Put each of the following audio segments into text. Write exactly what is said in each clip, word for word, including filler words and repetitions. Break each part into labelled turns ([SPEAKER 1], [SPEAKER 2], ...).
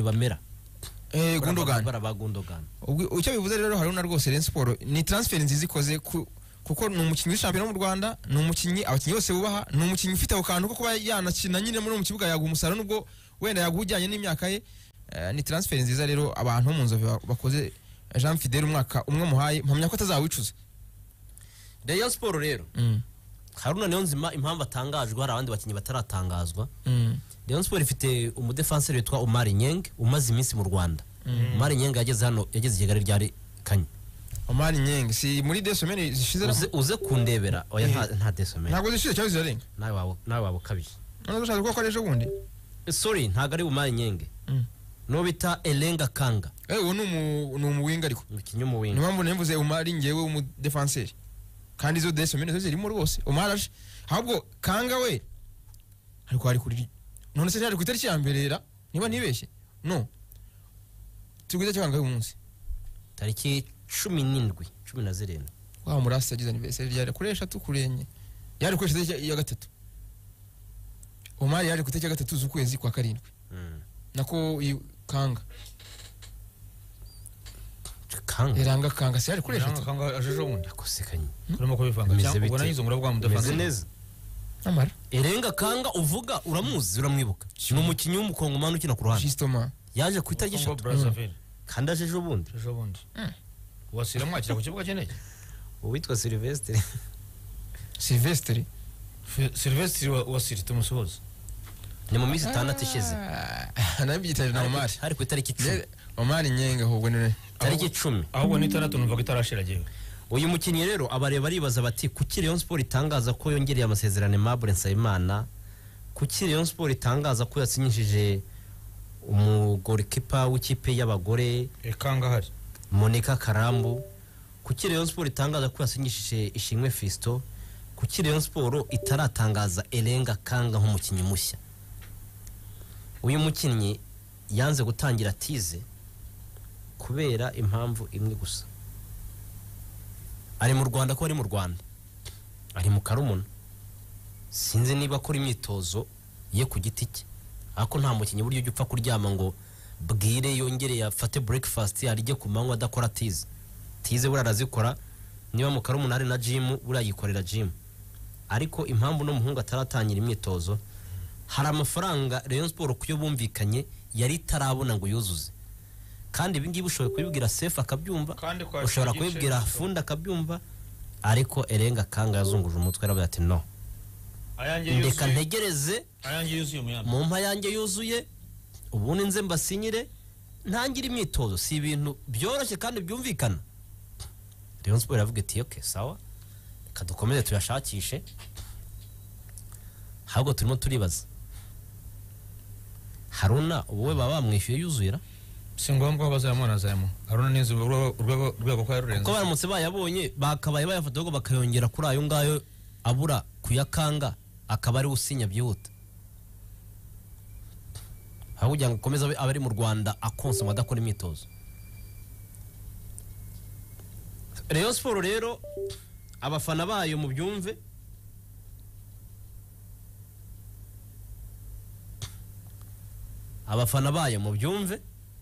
[SPEAKER 1] bamera
[SPEAKER 2] eh Gundogan
[SPEAKER 1] baraba Gundogan
[SPEAKER 2] icyo bivuze rero Haruna rwose Rayon Sport ni transfer nziza ikoze kuko ni umukinnyi w'ishampiyona mu Rwanda ni umukinnyi abakinnyi bose bubaha ni umukinnyi ufite akantu ko kuba yanakina nyine muri mu kibuga yaguha umusaruro nubwo wenda yagujyanye n'imyaka ye ni transfer nziza rero abantu mu Nzove bakoze Jean Fidel umwaka umwe muhaye mpamya ko atazawicuza
[SPEAKER 1] Rayon Sport rero Haruna Niyonzima impamvu atangajwe hari abandi bakinnyi bataratangazwa Rayon Sport ifite umudefenseur witwa Omar Nyeng umaze iminsi mu Rwanda Omar Nyeng yageze hano yageze igare ryari Kanye
[SPEAKER 2] Omar Nyeng si muri deux semaines zishize
[SPEAKER 1] uze, uze kundebera oya nta nta deux semaines
[SPEAKER 2] ntago zishize cyangwa zirarenga
[SPEAKER 1] nawe wabo nawe wabo kabiri
[SPEAKER 2] none ushaka ko kwareje bundi
[SPEAKER 1] sorry ntago ari Omar Nyeng
[SPEAKER 2] mm.
[SPEAKER 1] no bita Elenga Kanga
[SPEAKER 2] eh uwo ni ni umuwinga ariko
[SPEAKER 1] umukinnyi mu winga
[SPEAKER 2] nimpamvu nemvuze Omar ngewe umu defenseur kandi zo deux semaines zo zirimo rwose Omar ahubwo Kanga we ariko ari kuri none se cyari ku itariki ya mbere ra niba nibeshye no tugeze cyangwa uyu munsi
[SPEAKER 1] tariki cumi n'indwi cumi na zirindwi
[SPEAKER 2] wa murasa agize anniversaire yari kuresha tukurenye yari kuresha ya gatatu Omar yari kuteke gatatu z'ukwezi kwa karindwi
[SPEAKER 1] mm.
[SPEAKER 2] nako Kanga
[SPEAKER 1] Kanga
[SPEAKER 2] eranga Kanga se yari kuresha
[SPEAKER 3] Kanga ajeje ubundi
[SPEAKER 1] akosekanye
[SPEAKER 3] kurimo ko bivanga cyangwa ubona yizo ngura
[SPEAKER 1] mudefense neza
[SPEAKER 2] amara
[SPEAKER 1] Elenga Kanga uvuga uramuzi uramwibuka ni umukinnyi w'umukongomani ukina ku ruhande
[SPEAKER 2] Justoma
[SPEAKER 1] yaje kwitagi eshatu kandi ajeje ubundi
[SPEAKER 3] ajeje ubundi wasira mwakira ku kibuga cyeneye
[SPEAKER 1] uwitwa Sylvestre
[SPEAKER 2] Sylvestre
[SPEAKER 3] Sylvestre wasiri tumusohoza
[SPEAKER 1] ni mu minsi itandatu ishize
[SPEAKER 2] nabigitarira na Omar
[SPEAKER 1] hari ku itariki icumi
[SPEAKER 2] Omar Nyenga ahubwo ne
[SPEAKER 1] tariki icumi
[SPEAKER 3] ahubwo ni itandatu numva ko itarashiragiwe
[SPEAKER 1] uyu mukinnyi rero abareba baribaza bati kuki Rayon Sport itangaza ko yongereye amasezerano Aimable Nsabimana kuki Rayon Sport itangaza ko yasinyishije umugore kipa w'ikipe y'abagore
[SPEAKER 3] Ekanga hari
[SPEAKER 1] Monica Karambu kuki Rayon Sport itangaza ko yasinyishije Ishimwe Fisto kuki Rayon Sport itaratangaza Elenga Kanga nk'umukinnyi mushya uyu mukinnyi yanze gutangira tize kubera impamvu imwe gusa ari mu Rwanda ko ari mu Rwanda ari mu Karumuna sinzi niba akora imyitozo ye ku giti cye ako nta mukinnyi buryo upfa kuryama ngo bwire yongere yafate breakfast yarije ku manywa adakora tize tize burarazikora niba mu Karumuna ari na gym burayikorera gym ariko impamvu no muhungu ataratangira imyitozo hari amafaranga Rayon Sport kuyo bumvikanye yari tarabona ngo yuzuze kandi ibingibi ushoboye kubibwira Sefu akabyumva ushobora kubibwira Funda akabyumva ariko Elenga Kanga yazunguje umutwe aravuga ati no ndeka ntegereze
[SPEAKER 3] ayange yuzuye umuyamba
[SPEAKER 1] mu mpa yange yuzuye ubundi nze mbasinyire ntangira imyitozo si ibintu byoroshye kandi byumvikana Rayon Sport iravuga iti okay sawa kadukomeze tuyashakishe ahubwo turimo turibaza Haruna ubuwe baba bamwishyuye yuzuyira
[SPEAKER 3] singombwa bazayamona zayamo Haruna neza urwego rwego kwa Rurenzo
[SPEAKER 1] ko baramutse bayabonye bakabaye bayafata ahubwo bakayongera kuri ayo ngayo abura kuyakanga akaba ari usinya byihuta ahubwo kugira ngo akomeze abari mu Rwanda akonsa adakora imyitozo Rayon Sport rero abafana bayo mu byumve abafana bayo mu byumve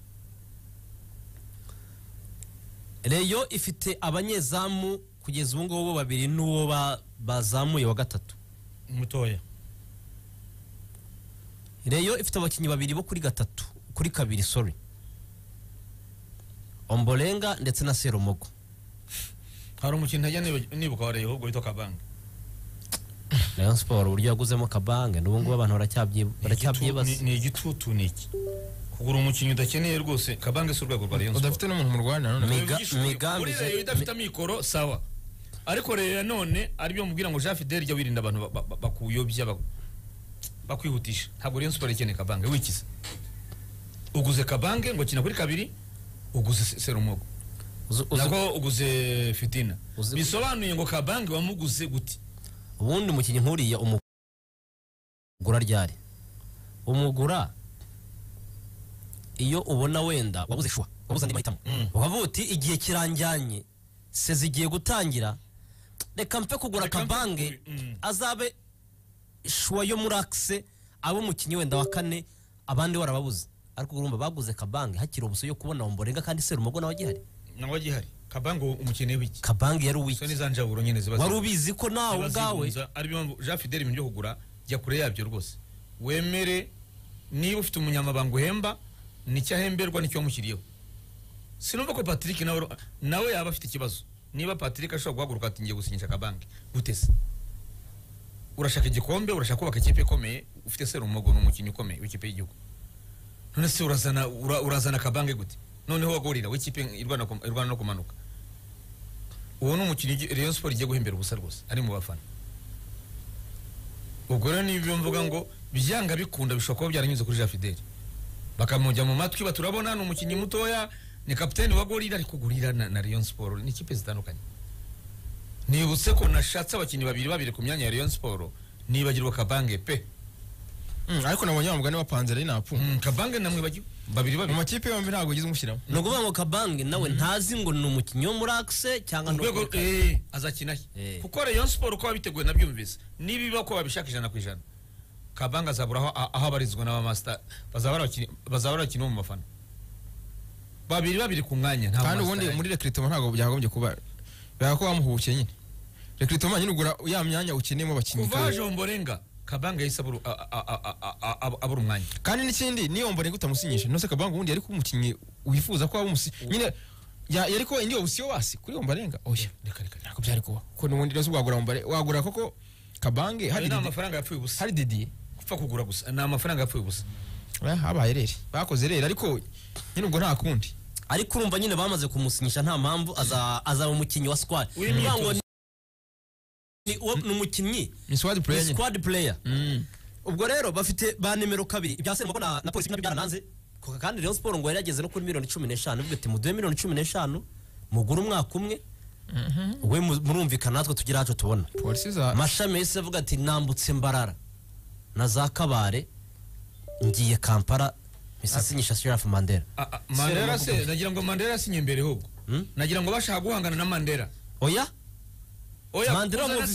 [SPEAKER 1] Rayon ifite abanyezamu kugeza ubu ngubu babiri n'uwo bazamuye wa gatatu
[SPEAKER 3] mutoya
[SPEAKER 1] Rayon ifite abakinnyi babiri bo kuri gatatu kuri kabiri sorry Ombolenga ndetse na Serumogo
[SPEAKER 3] hari umukinnyi ntajya nibuka wa Rayon ubwo bito Kabange
[SPEAKER 1] Rayon Sport uburyo yaguzemo Kabange n'ubu ngubu abantu baracyabyibaza
[SPEAKER 3] ni igitutu niki kugura umukinnyi udakeneye rwose Kabange si urwego rwa Rayon Sport
[SPEAKER 2] udafite n'umuntu mu Rwanda none
[SPEAKER 1] migambi
[SPEAKER 3] je idafite mikoro sawa ariko rero none aribyo mubwira ngo Jean Fidel jya wirinda abantu bakuyobya bakwihutisha ntabwo Rayon Sport ikeneye Kabange wikiza uguze Kabange ngo kina kuri kabiri uguze Serumogo nako uguze Fitina bisobanuye ngo Kabange wamuguze guti
[SPEAKER 1] ubundi umukinnyi nkuriya umugura ryari umugura iyo ubona wenda wabuze shwa wabuze andi mahitamo ukavuga uti igihe kiranjyanye se zigiye gutangira reka mpe kugura Kabange azabe shwa yo muri axe abo umukinnyi wenda wa kane abandi warababuze ariko urumva baguze Kabange hakiri ubuso yo kubona Ombolenga kandi Serumogo nawe agihari
[SPEAKER 3] nawe gihari Kabange umukene w'iki
[SPEAKER 1] Kabange yari uwiki
[SPEAKER 3] so nizanjaburo nyene zibaza
[SPEAKER 1] wari ubizi ko nawe ubwawe
[SPEAKER 3] ari byo Jean Fidel ibintu byo kugura jya kure yabyo rwose wemere niba ufite umunyamabanga uhemba nicyahemberwa nicyo mushyiriyeho sinumva ko Patrick nawe nawe yaba afite ikibazo niba Patrick ashobora guhaguruka ati ngiye gusinyisha Kabange gutese urashaka igikombe urashaka kubaka ikipe ikomeye ufite Serumogo n'umukinnyi ukomeye w'ikipe y'igihugu none se urazana ura, urazana Kabange gute noneho wagorira w'ikipe irwana irwana no kumanuka uwo n'umukinnyi Rayon Sport igiye guhembera ubusa rwose ari mu bafana ubwo rero nibyo mvuga ngo byanga bikunda bishobora kuba byaranyuze kuri Jean Fidel bakamujya mu matwi baturabona n'umukinnyi mutoya ni kapiteni wa Gorira ariko Gorira na, na Rayon Sport ni ikipe zitandukanye nibutse ko nashatse abakinnyi babiri babiri ku myanya ya Rayon Sport nibagirwa Kabange pe
[SPEAKER 2] Mm, ariko nabonye bamugane wapanze ari napu.
[SPEAKER 3] Mm, Kabange namwe bagiye babiri babiri.
[SPEAKER 2] Mu makipe yombi ntago gize umushyiramo.
[SPEAKER 1] No kuvuga ngo Kabange nawe ntazi ngo ni umukinnyi wo muri Axe cyangwa no
[SPEAKER 3] rwego eh azakina
[SPEAKER 1] Eh.
[SPEAKER 3] kuko Rayon Sport uko babiteguye nabyumvise nibiba ko babishaka ijana ku ijana Kabange azabura aho aho abarizwa n'aba master bazabara bakini bazabara bakini mu mafana babiri babiri ku mwanya nta
[SPEAKER 2] Kandi ubundi muri recruitment ntago byagombye kuba bako bamuhubukiye nyine. Recruitment nyine ugura ya myanya ukeneyemo abakinnyi.
[SPEAKER 3] kuva Ombolenga Kabange yisaburu abura umwanya
[SPEAKER 2] Kandi n'ikindi niyo Ombolenga utamusinyisha no se Kabange ubundi yari kumukinnyi wifuza ko abumusi nyine ya yari ko indi option wasi kuri Ombolenga oya
[SPEAKER 3] reka reka
[SPEAKER 2] nako byari kuba ko n'ubundi rero wagura Ombolenga wagura koko Kabange hari
[SPEAKER 3] nta mafaranga yapfuye ubusa
[SPEAKER 2] hari Didi
[SPEAKER 3] gupfa kugura gusa nta mafaranga yapfuye ubusa
[SPEAKER 2] habaye rero bakoze rero ariko nyine ubwo nta kundi
[SPEAKER 1] ariko urumva nyine bamaze kumusinyisha nta mpamvu aza azaba umukinnyi wa squad ngo ni umukinnyi
[SPEAKER 2] ni squad player
[SPEAKER 1] ni squad player
[SPEAKER 2] mm.
[SPEAKER 1] ubwo rero bafite ba nimero kabiri ibya Serumogo na, na polisi nabyo byarananze kandi Rayon Sport ngo yarageze no kuri miliyoni cumi n'eshanu ubwo ati muduhe miliyoni cumi n'eshanu mugura umwaka umwe
[SPEAKER 2] mhm
[SPEAKER 1] we murumvikana natwe tugira haco tubona
[SPEAKER 2] polisi za
[SPEAKER 1] Mashami yese avuga ati nambutse Mbarara na za Kabare ngiye Kampala misasinyisha Sheriff Mandela
[SPEAKER 3] Mandela se nagira ngo Mandela sinye imbere hubwo
[SPEAKER 1] hmm?
[SPEAKER 3] nagira ngo bashaka guhangana na Mandela
[SPEAKER 1] oya
[SPEAKER 3] oya
[SPEAKER 1] Mandela mu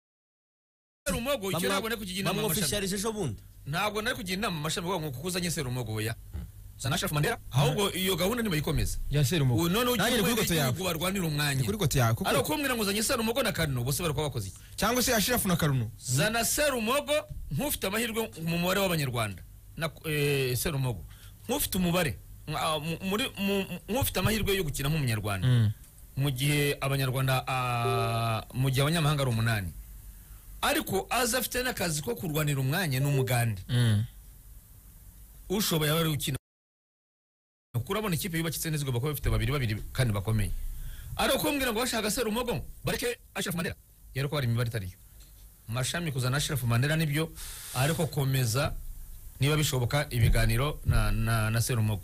[SPEAKER 3] Serumogo icyo nabone kugira inama
[SPEAKER 1] Mashami officialije ejo bundi
[SPEAKER 3] ntabwo nari kugira inama Mashami ngo kuko uzanye Serumogo oya sana Sheriff Mandela ahubwo iyo gahunda ni bayikomeza
[SPEAKER 2] ya Serumogo
[SPEAKER 3] none ugiye kuri goto yawe barwanira umwanya
[SPEAKER 2] kuri goto yawe kuko
[SPEAKER 3] ari kumbwira ngo uzanye Serumogo na Karuno bose bari kwa bakoze
[SPEAKER 2] cyangwa se Ashirafu na Karuno
[SPEAKER 3] zana Serumogo nkufite amahirwe mu mubare w'abanyarwanda na eh, Serumogo nkufite umubare muri nkufite amahirwe yo gukina nk'umunyarwanda
[SPEAKER 2] mm.
[SPEAKER 3] mu gihe abanyarwanda mu gihe abanyamahanga ari umunani ariko aza afite n'akazi ko kurwanira umwanya n'umugande
[SPEAKER 2] mm.
[SPEAKER 3] ushoboye abari ukina kurabona ikipe yubakitse neza igomba kuba ifite babiri babiri kandi bakomeye ari kumbwira ngo bashaka Serumogo bareke Ashirafu Mandela yari ko bari imibare itariyo Mashami kuzana Ashirafu Mandela nibyo ariko komeza niba bishoboka ibiganiro na na, na Serumogo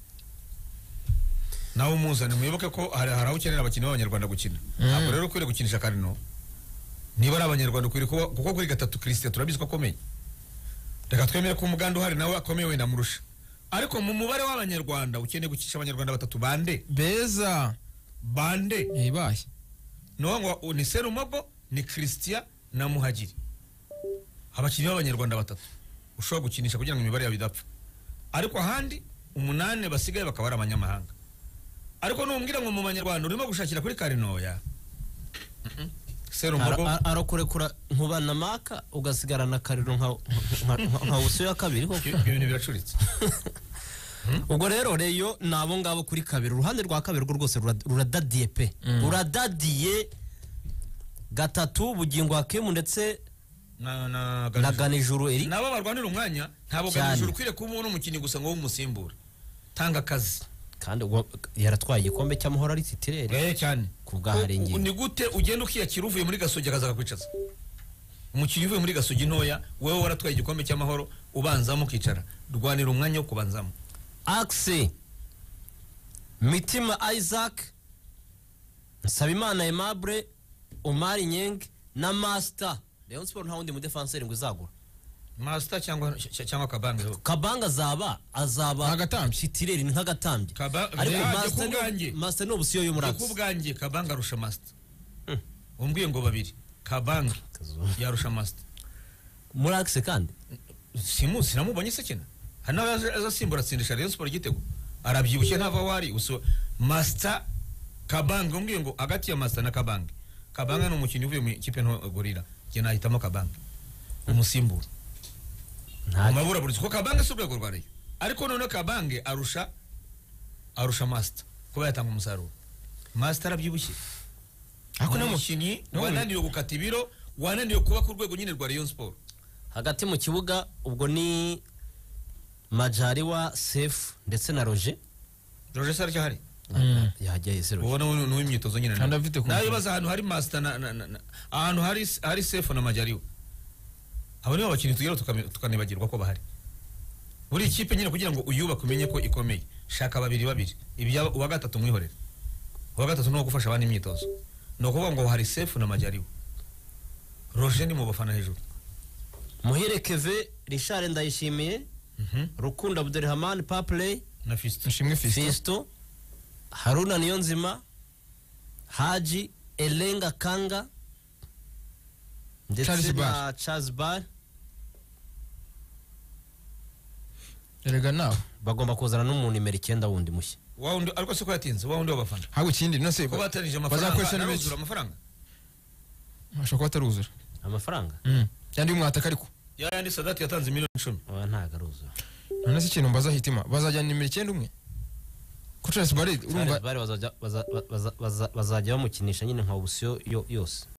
[SPEAKER 3] nawe umuzane muyoboke ko hari haraho ukenera abakinnyi b'abanyarwanda gukina ntabwo rero kwire gukinisha Karino niba ari abanyarwanda kwire kuko kuri gatatu Christian turabizi ko akomeye reka twemere ko umuganda uhari nawe akomeye wenda murusha ariko mu mubare w'abanyarwanda ukeneye gukinisha abanyarwanda batatu bande
[SPEAKER 2] beza
[SPEAKER 3] bande
[SPEAKER 2] yibaye
[SPEAKER 3] no ngo ni Serumogo ni Christian na Muhagiri abakinnyi b'abanyarwanda batatu ushobora gukinisha kugira ngo imibare yawe idapfa ariko ahandi umunane basigaye bakaba ari abanyamahanga ariko numbwira ngo mu banyarwanda urimo gushakira kuri Karinoya Serumogo
[SPEAKER 1] arakurekura nkubana maka ugasigara na Karino nka nka usuye ya kabiri koko
[SPEAKER 3] ibintu biracuritse
[SPEAKER 1] ubwo rero reyo nabo ngabo kuri kabiri uruhande rwa kabiri rwo rwose ruradadiye pe ruradadiye gatatu bugingo hakemu ndetse
[SPEAKER 3] na na
[SPEAKER 1] Ganijuru eri
[SPEAKER 3] nabo barwanira umwanya ntabo Ganijuru kwire kuba umukinnyi gusa ngo umusimbura tanga akazi
[SPEAKER 1] kandi yaratwaye igikombe cy'amahoro ari titirere
[SPEAKER 3] eh cyane
[SPEAKER 1] kubwaharengeye
[SPEAKER 3] ni gute ugenda ukiyakira uvuye muri Gasogi akaza kakwicaza umukinnyi uvuye muri Gasogi ntoya wewe waratwaye igikombe cy'amahoro ubanzamo ukicara rwanira umwanya wo kubanzamo
[SPEAKER 1] Axe Mitima Isaac Nsabimana Aimable Omar Nyeng na Master Rayon Sport nta wundi mu defenseur ngo izagura
[SPEAKER 3] Master cyangwa cyangwa Kabange
[SPEAKER 1] Kabanga azaba azaba
[SPEAKER 2] agatambye
[SPEAKER 1] shitireri ni nk'agatambye ariko Master
[SPEAKER 3] kubwanjye
[SPEAKER 1] Master no busiyo yo muri Axe
[SPEAKER 3] kubwanjye Kabanga arusha Master umbwiye ngo babiri Kabanga yarusha Master
[SPEAKER 1] muri Axe kandi
[SPEAKER 3] simu sinamubonye se kina hari n'abaje azasimbura atsindisha Rayon Sport igitego arabyibushye ntava wari uso Master Kabange umbwiye ngo agati ya Master na Kabange Kabange ni umukinnyi uvuye mu ikipe nto Gorilla je nahitamo Kabange umusimbura
[SPEAKER 1] nta
[SPEAKER 3] mabura buri ko Kabange surwego rwa Rayon ariko none Kabange arusha arusha Master kuba yatanga umusaruro Master arabyibushye
[SPEAKER 2] ariko no
[SPEAKER 3] umukinnyi
[SPEAKER 2] no mu-
[SPEAKER 3] wananiwe gukata ibiro wananiwe kuba ku rwego nyine rwa Rayon Sport
[SPEAKER 1] hagati mu kibuga ubwo ni Majaliwa Sefu ndetse na Roger
[SPEAKER 3] Roger Sarki hari
[SPEAKER 2] Mm.
[SPEAKER 1] yajya yese Roger
[SPEAKER 3] ubona ni uw'imyitozo nyine
[SPEAKER 2] Kandi afite ku-
[SPEAKER 3] nawe baza ahantu hari Master na, na, na, na ahantu hari hari Sefu na Majaliwa abo nibo bakinnyi tugera tukame- tukanibagirwa ko bahari buri ikipe nyine kugira ngo uyubake umenye ko ikomeye shaka babiri babiri ibya uwa gatatu mwihorere uwa gatatu ni uwo gufasha abandi imyitozo ni ukuvuga ngo hari Sefu na Majaliwa Roger ni mu bafana hejuru
[SPEAKER 1] Muhire Keve Richard Ndayishimiye
[SPEAKER 3] mhm
[SPEAKER 1] Rukundo Abdulrahman Papley
[SPEAKER 3] na Fiston
[SPEAKER 2] Nshimwe Fiston
[SPEAKER 1] Fisto Haruna Niyonzima Haji Elenga Kanga ndetse
[SPEAKER 2] Charles
[SPEAKER 1] na
[SPEAKER 2] Bar.
[SPEAKER 1] Charles Bar
[SPEAKER 2] erega nawe
[SPEAKER 1] bagomba kuzana n'umuntu nimero icyenda wundi mushya
[SPEAKER 3] wa undi ariko siko yatinze wa undi w'abafana
[SPEAKER 2] hago ikindi no se
[SPEAKER 3] ko batanije
[SPEAKER 2] bazakoresha
[SPEAKER 3] amafaranga
[SPEAKER 2] n'ibiki
[SPEAKER 3] naruzura amafaranga
[SPEAKER 2] ashobora kuba ataruzura
[SPEAKER 1] amafaranga
[SPEAKER 2] Mm. yandi umwataka ariko
[SPEAKER 3] ya yandi Sadati yatanze miliyoni icumi
[SPEAKER 1] oya ntago aruzura
[SPEAKER 2] none se ikintu mbaza hitima bazajyana nimero icyenda umwe ko Charles Barret urumva
[SPEAKER 1] Charles Bar bazajya baza- baza- baza- bazajya bamukinisha nyine nka option yo yose